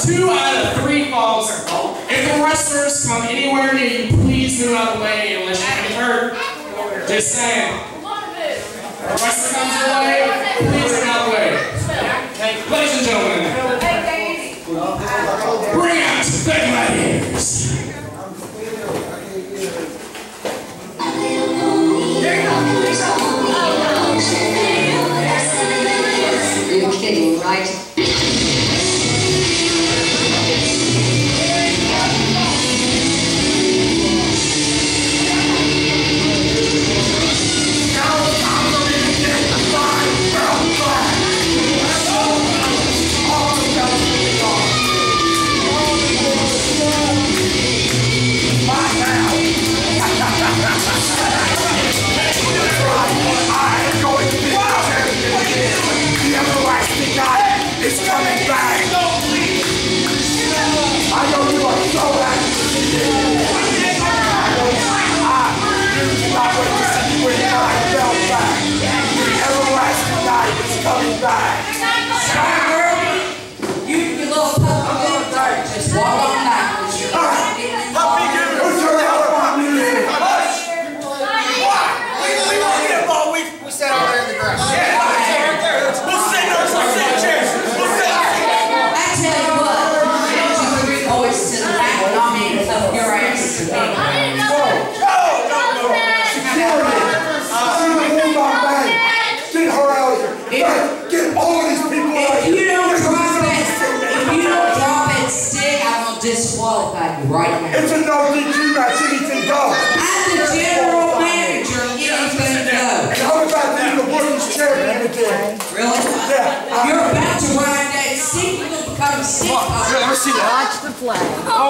2 out of 3 falls. If the wrestlers come anywhere near you, please move out of the way unless you're getting hurt. Just saying. If the wrestler comes your way, please move out of the way. Ladies and gentlemen, bring out the gladiators. You're kidding, right? It's coming back! I know you are so happy to see me. I know you not wait to see you when I fell back. The everlasting night is coming back. You little puppy, just walk on back. Puppy, who's your hell about me? We sat over there in the grass. We'll sit there, we'll sit chairs. Get all of these people out if you don't drop it, stick, I'm gonna disqualify you right now. It's a no DQ match, anything goes. I'm the general manager, anything goes. And how about being the women's champion again? Really? Yeah. You're about to ride that stick, you're gonna become a stick. Let me see that. Watch the flag.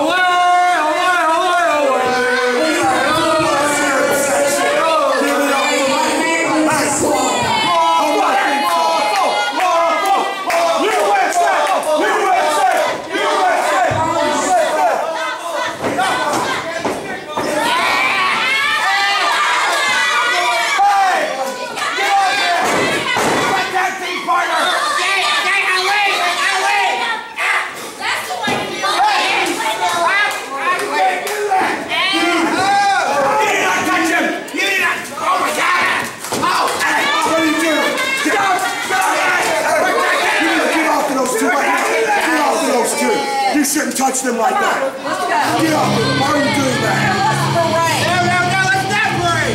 You shouldn't touch them like that. Let's go. Get off them. Why are you doing that? Let's separate!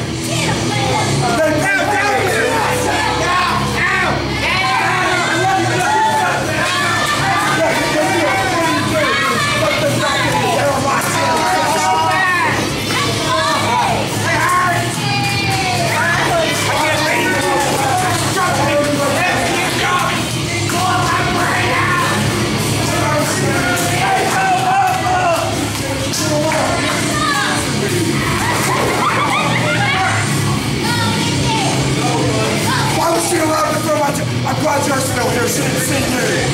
I'm glad you're still here. She didn't see you.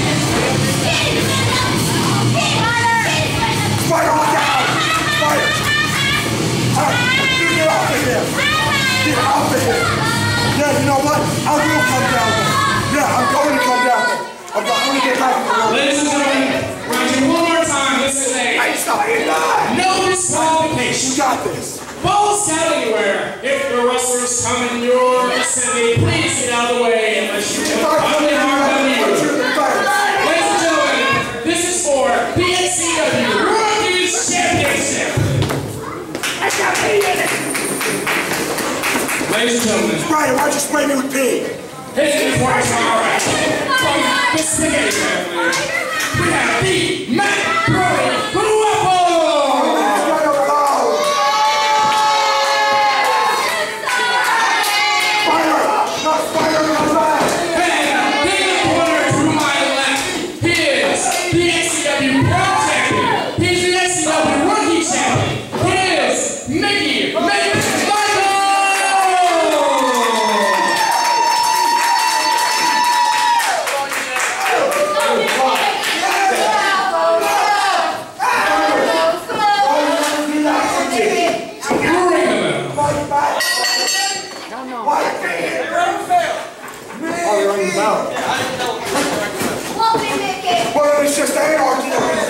Spider, look out! Spider! Alright, you get off of here. Get off of here. Yeah, you know what? I will come down there. Yeah, I'm going to come down there. I'm going to get back in the room. Ladies and gentlemen, round you one more time. This is Hey, stop it. no disqualification. You got this. Balls out anywhere. If the wrestlers come in your vicinity, please get out of the way unless you can finally harm them. Ladies and gentlemen, this is for the XCW Rookies Championship. Ladies and gentlemen, Brian, why'd you spray me with pee? his words are alright. From the Spaghetti family, we have the Mack, Brony, Waffle. Well, it's just anarchy that we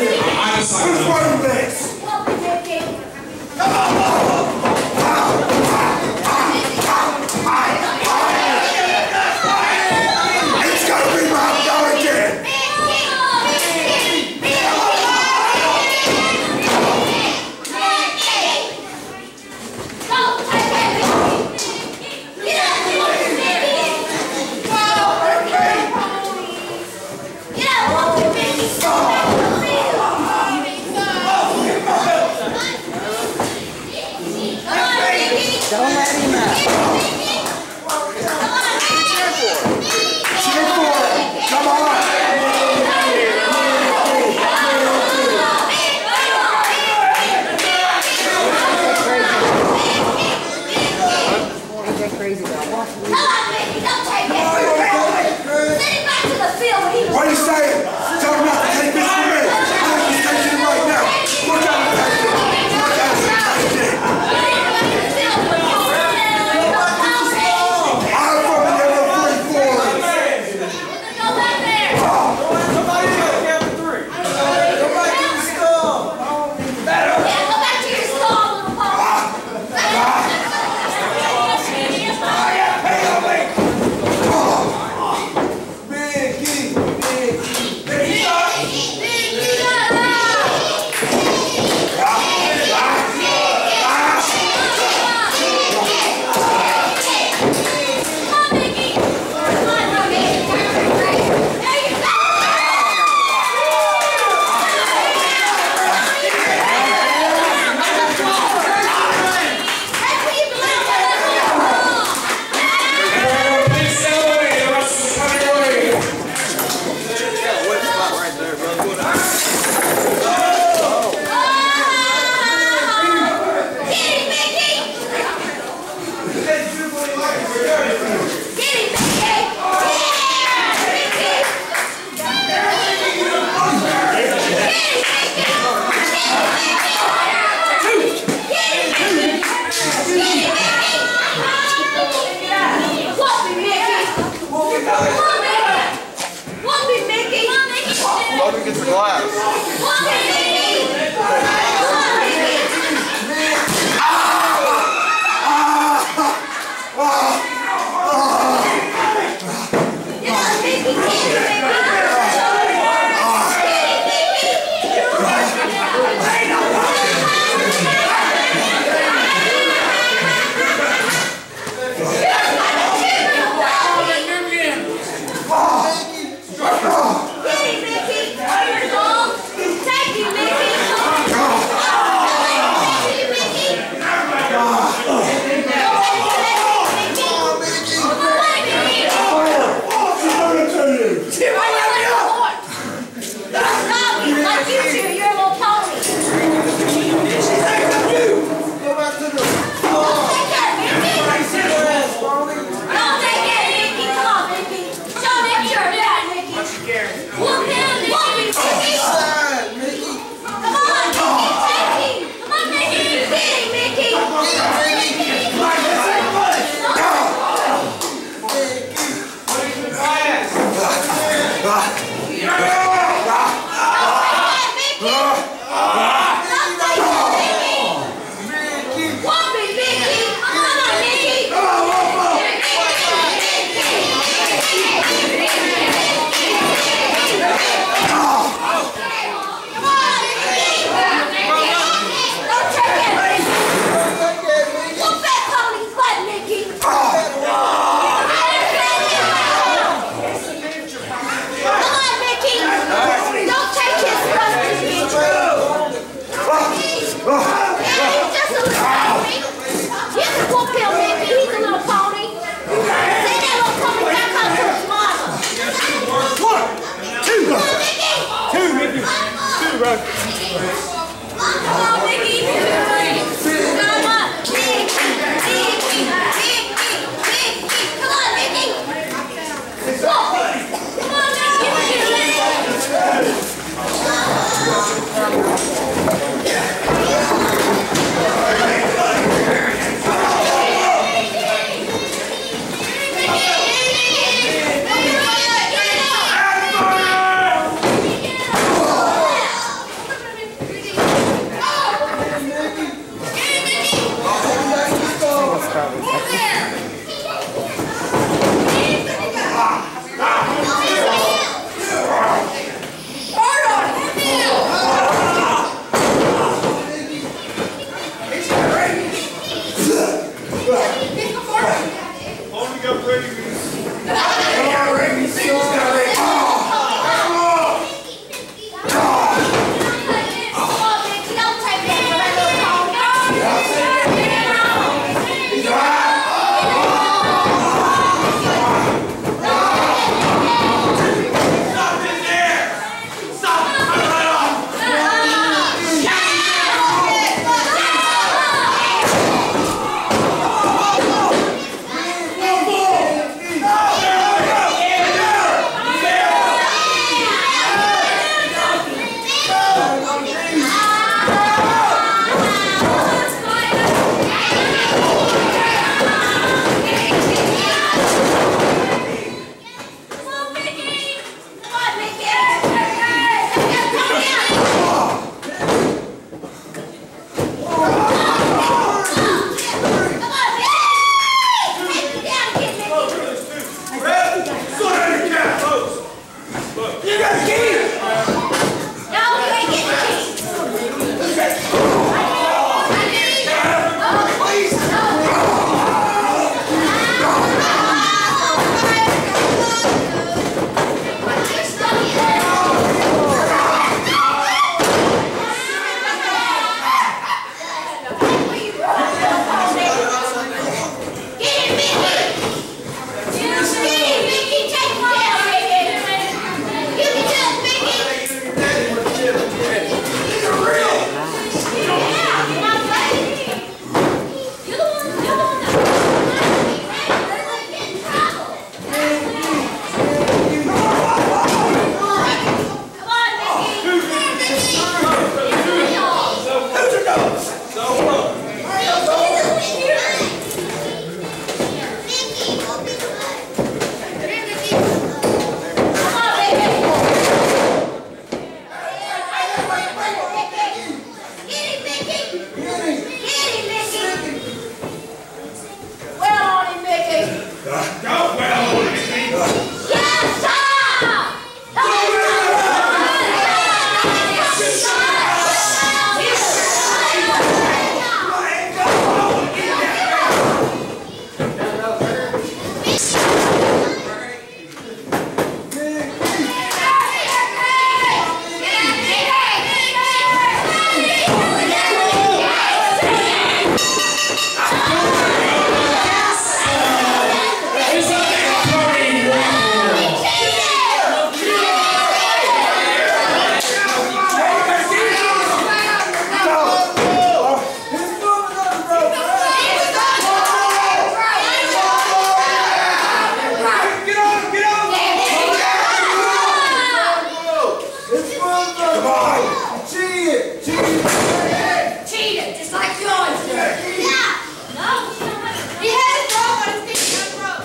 Cheated, just like you always do. Yeah. No. He had it broke, but his feet got broke.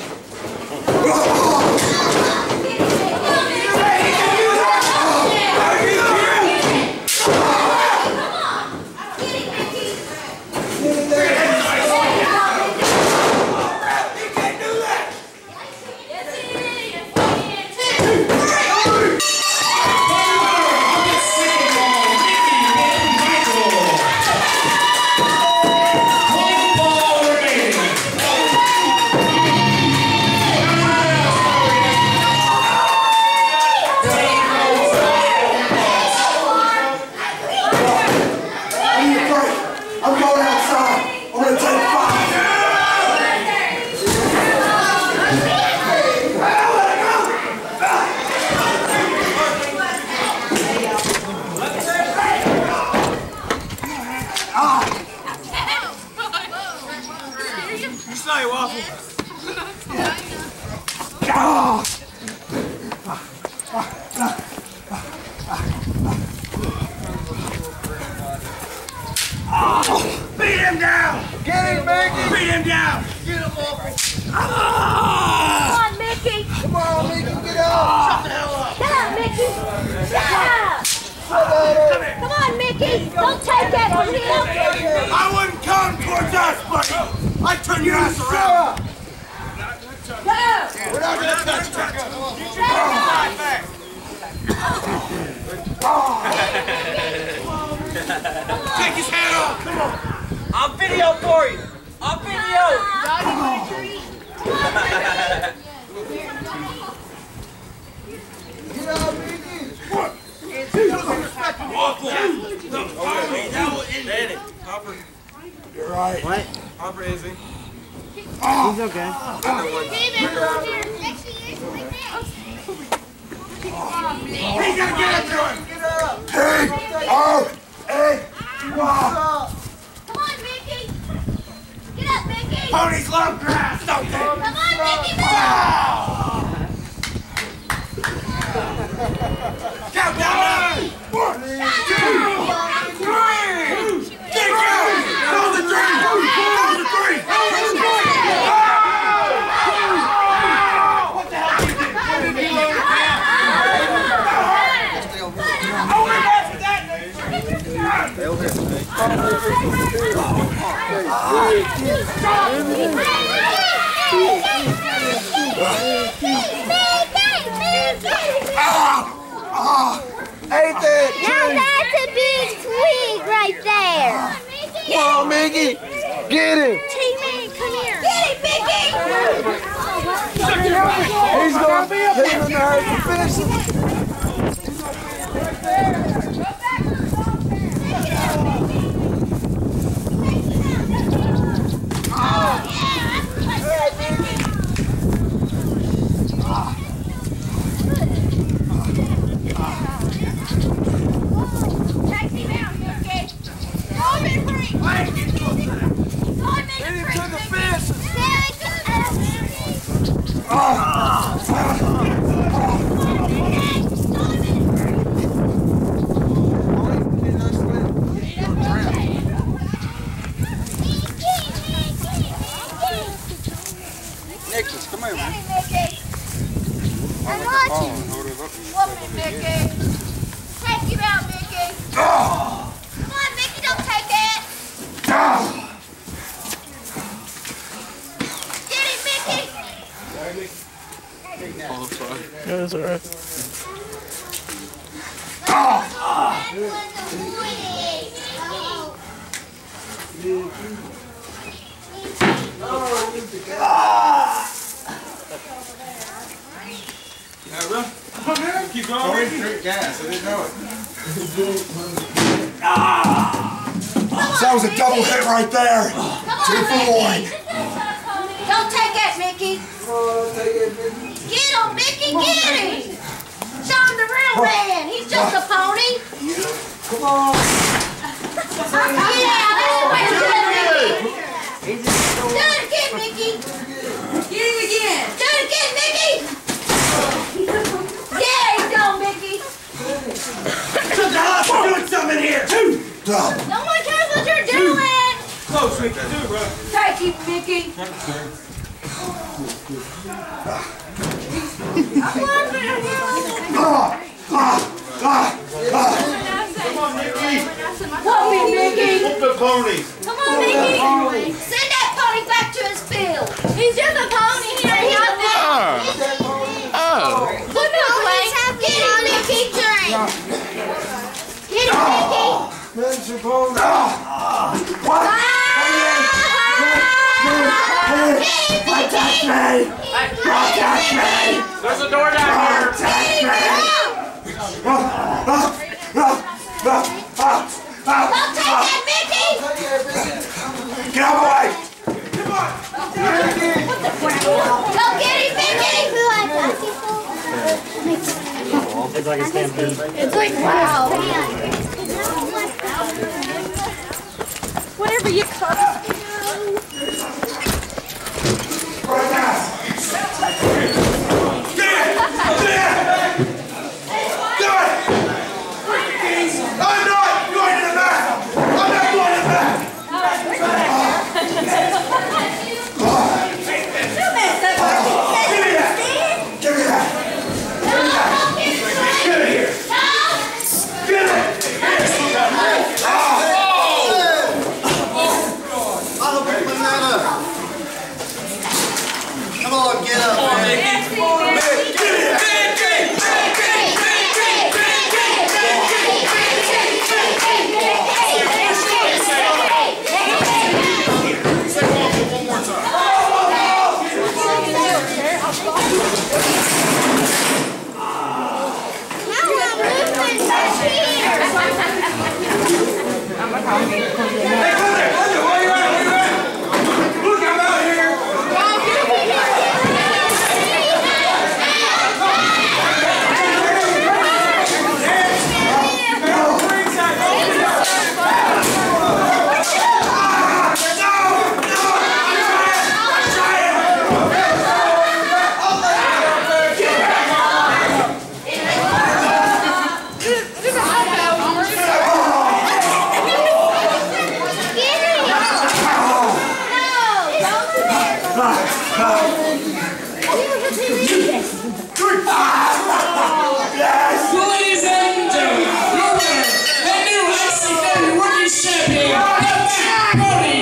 Sorry, Waffle. Beat him down! Get him, Mickey! Beat him down! Get him, Waffle! Come on, Mickey! Come on, Mickey, get up! Shut the hell up! Get up, Mickey! Come on, Mickey! Don't take that from him! I wouldn't come towards us, buddy! I'd turn your ass around! Go! We're not gonna touch you! Take his hat off! Come on! I'll video for you! I'll video! Get up, Mickey! Waffle! You're right. What? Hopper, is he? He's okay. He's gonna get it to him! Get up! Hey! Oh! Hey! Wow! Come on, Mickey! Get up, Mickey! Ponies love grass, don't they? Come on, Mickey, move! Count down! 1, 2, 3! Get it going! Hold the 3! Hold the 3! Hold the 3! What the hell did you do? What did he do? Oh, we're back for that! Ain't that Now that's a big twig right there! Come on, Mickey! Get him! T-Man, come here! Get it, Mickey! He's gonna be up there! Finish him! That's alright. Keep going. Straight gas. I didn't know it. That was a double hit right there. 2 for 1. Don't take it, Mickey. Get him, Mickey, get him. Show him the real man. He's just a pony. Come on. Yeah, that's the way to do it, Mickey. Do it again, Mickey. Get him again. Do it again, Mickey. There you go, Mickey. one cares what you're doing! Close, Mickey, do, bro. Thank you, Mickey. Come on, Mickey. Whoop me, Mickey. Whoop the ponies. Come on, Mickey. Send that pony back to his field. He's just a pony. He ain't nothing. Look at the way. Get him, Mickey. Get him, Mickey. What? Protect me! Protect me! There's a door down here. Protect me! Don't take that, Mickey! Get out of the way! Go get him, Mickey! It's like a stampede. It's like, wow. Whatever you cut. Come on, get up, man. Say Waffle one more time. Look, I'm out here. Ladies and gentlemen, your winner, the new XCW Rookie Champion, the Mack, Brony,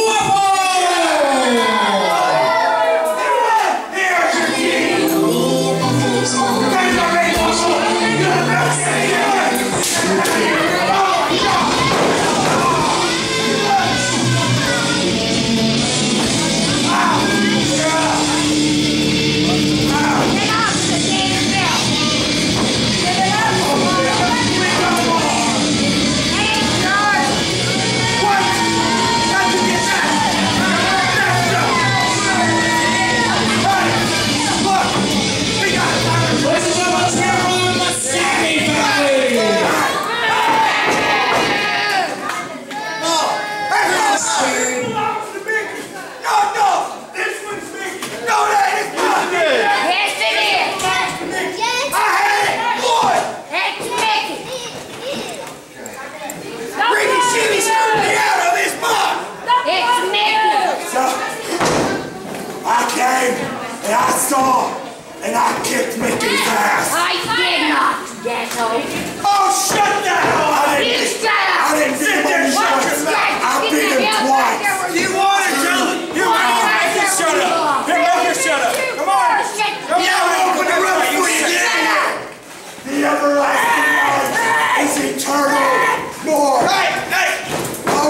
And I saw, and I kicked Mickey's ass. I did not, ghetto. Oh, shut the hell up! I didn't beat him once. I beat him twice. You want it, Joe? You want it? Shut up. Here, let her shut up. Come on. Yeah, open the road before you get in here. The everlasting life is eternal. More. Hey! Oh,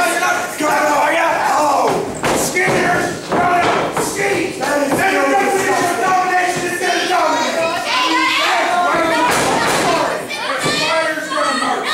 Skinner! Ski! That is domination is going to dominate.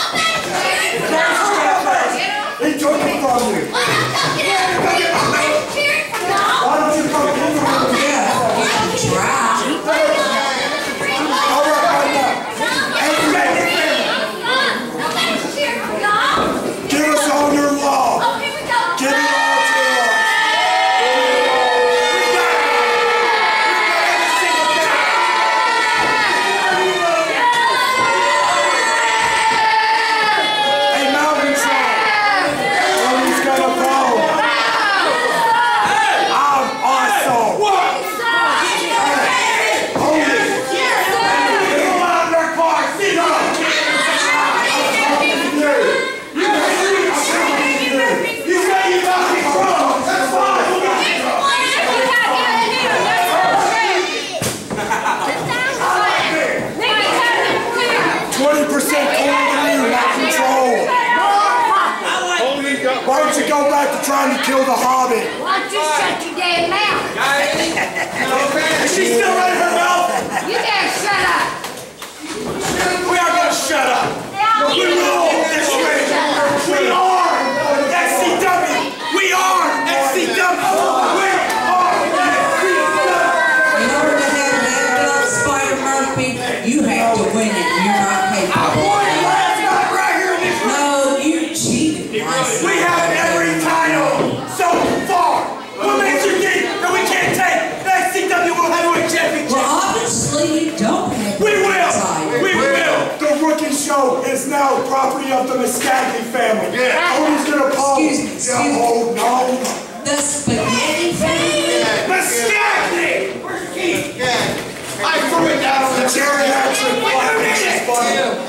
trying to kill the Hobbit. Why don't you shut your damn mouth? Is she still running her mouth? You better shut up. We are going to shut up. We rule this race. We are XCW. We are XCW. We are XCW. In order to have that done, Spider Murphy, you have to win it. You're not capable. I won it last night right here in this room. No, you cheated. We have every title so far. What makes you think that we can't take the XCW World Heavyweight Championship? Well, obviously you don't have We will! title. We will! The rookie show is now the property of the McMicheal family. Yeah. Cody's gonna call. Excuse me. Oh, no. The spaghetti family? McMicheal! Where's Keith? Yeah. I threw it down on the geriatric block.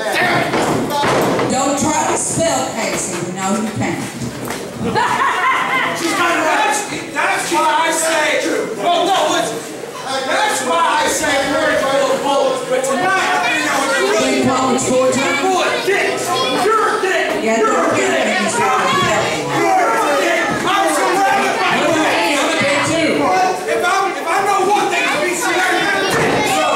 Don't try to spell Casey. We know you can't. She's kind of right. That's why I say. Well, no, listen. That's why I say we're full of bullets. But tonight, I think that was a really Bullets 4 times? bullet. Dick. You're a dick. Yeah, You're a don't get dick. it. He's You're not a dick. You're a dick. I'm surrounded by dick. If I know one thing, I'll be surrounded by dick.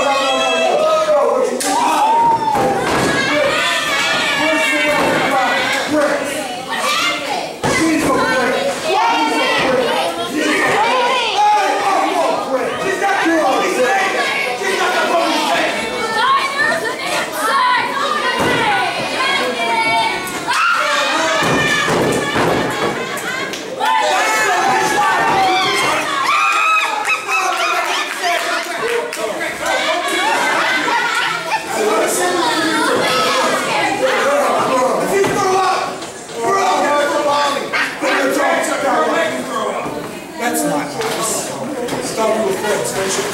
That's not nice. Stop your friends, don't you?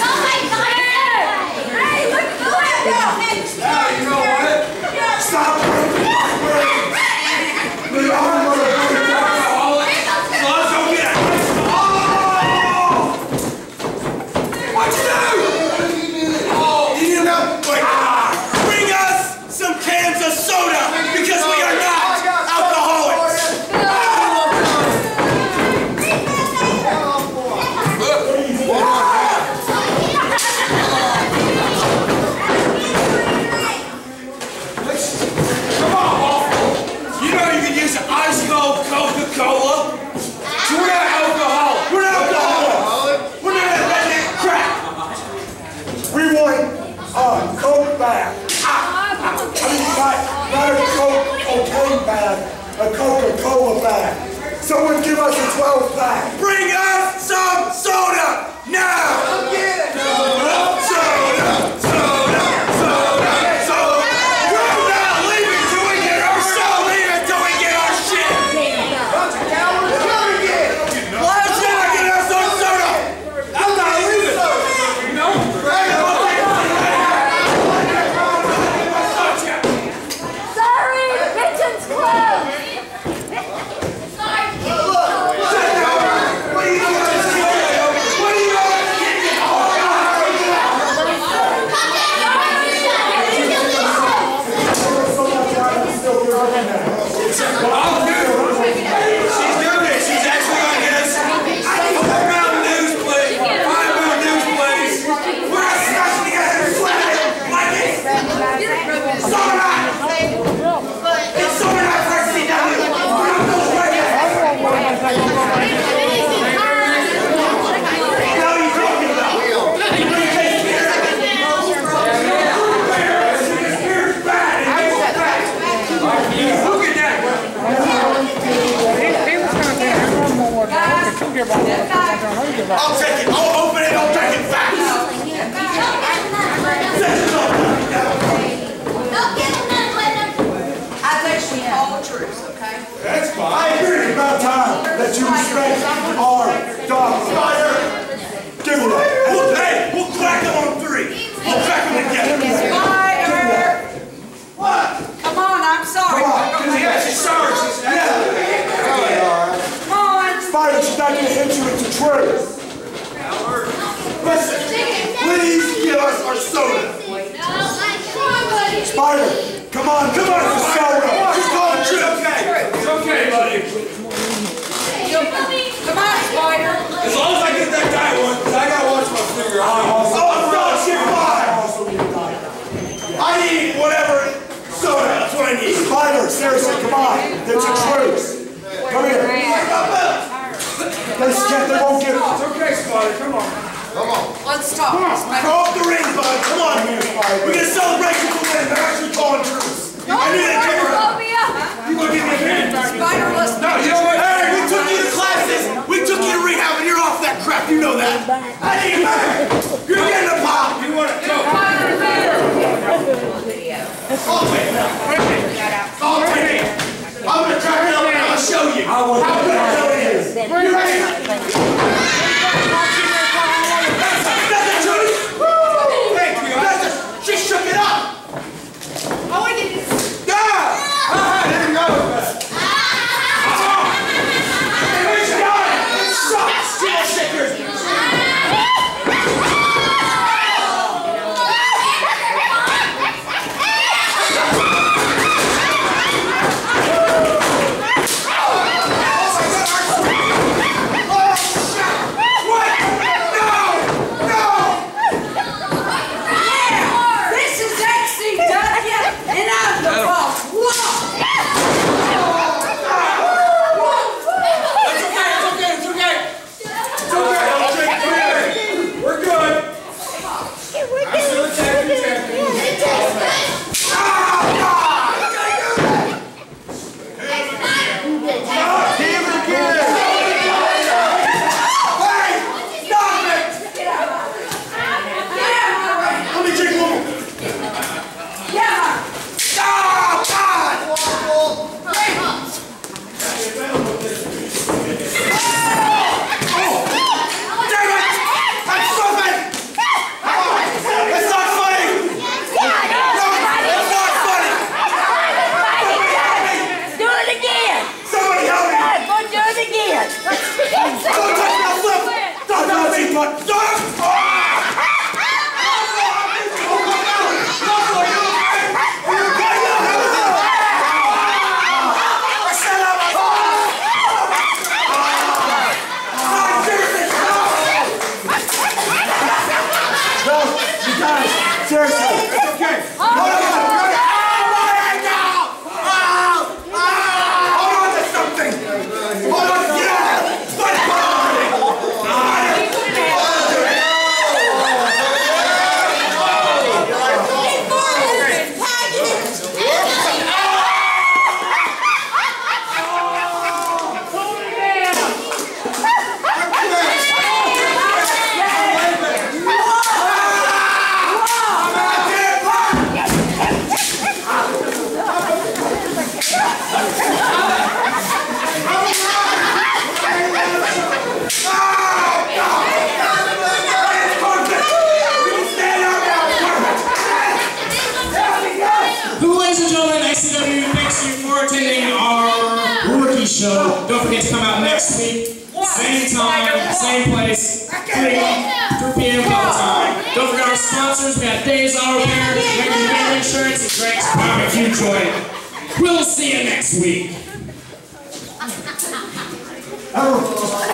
Hey, look at the Now, you know what? Stop breaking my friends. We are going to break down. So let's go get it. Oh! What'd you do? Oh, you didn't know? Bring us some cans of soda because we are not alcoholics. Come on, Waffle. You know you can use an ice cold Coca-Cola. We're not alcoholic. We're not alcoholics. We're not that crap. We want a Coke bag. I mean, not a cocaine bag, a Coca-Cola bag. Someone give us a 12-pack. Bring us some soda now. Soda, soda, soda, soda. We're not leaving till we get our soda. Leaving till we get our shit. Let's not get us some soda. I'm not leaving. No. Sorry, kitchen's closed. I'll take it. I'll open it. I'll take it fast. I think she called the truth, okay? That's fine. I agree. It's about time that you respect our dog. Give me that. We'll crack them on 3. We'll crack them together. Spider! What? Come on, I'm sorry. Come on. Yeah, she's sorry. Come on. Spider, she's not going to hit you with the truth. Listen, please give us our soda. Spider, come on, give us the soda. Just call it true. It's okay. It's okay, buddy. spider. Seriously, come on. It's a truce. Come here. They won't get it. It's okay, Spider. Come on. Come on. Let's talk. Come on. Go off the ring, bud. Come on here, Spider. We're going to celebrate you for winning. They're actually calling truce. I knew they'd give her up. You going to give me a hand back here? Spider, listen. No, you know what? Hey, we took you to classes. We took you to rehab, and you're off that crap. You know that. I need you back. You're getting a pop. You want it? Go. I'm going to track it up and I'll show you how good it is. You ready? That's the truth. Thank you. She shook it up. There you go. This is XCW, and I'm the boss. We're good. Seriously, it's okay. Hold on to something. Hold on, get out. Ladies and gentlemen, XCW thanks you for attending our rookie show. Don't forget to come out next week. Same time, same place, 3 p.m. call time. Don't forget our sponsors. We got Days Auto Repair, Regular Insurance, and Greg's Barbecue Joint. We'll see you next week.